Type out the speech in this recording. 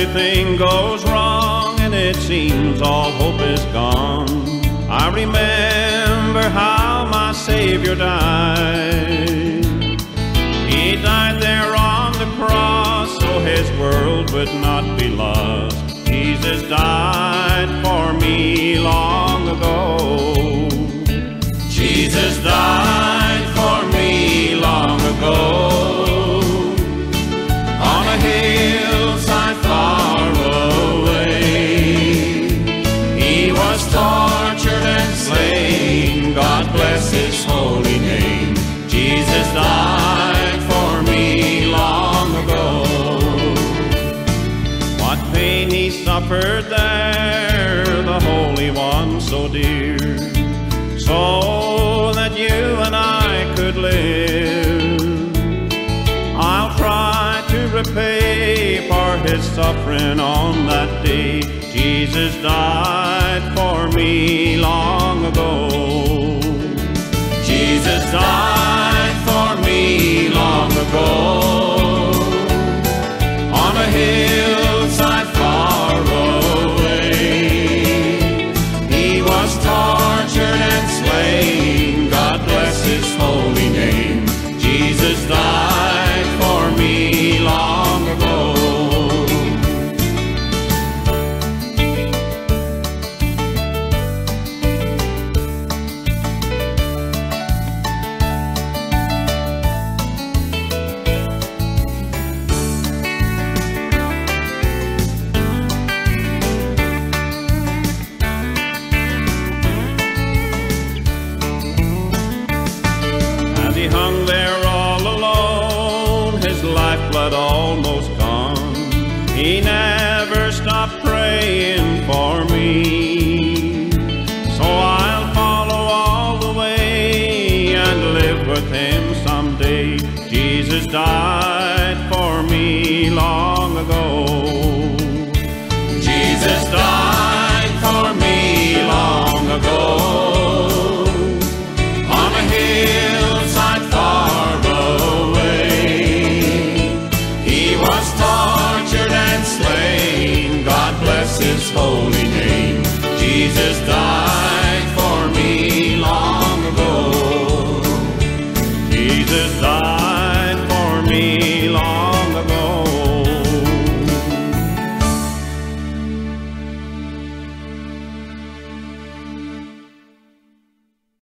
everything goes wrong and it seems all hope is gone, I remember how my Savior died. He died there on the cross so his world would not be lost. Jesus died for me long ago. Jesus died for me long ago, on a hillside far away. He was tortured and slain, God bless his holy name. Jesus died for me long ago. What pain he suffered there, the Holy One so dear, so that you and I could live. I'll try to repay for his suffering on that day. Jesus died for me long ago. Jesus died for me long ago, on a hillside far away. He was tortured and slain, God bless his holy name. Jesus died for me long ago. He hung there all alone, his lifeblood almost gone. He never stopped praying for me. So I'll follow all the way and live with him someday. Jesus died for me long ago.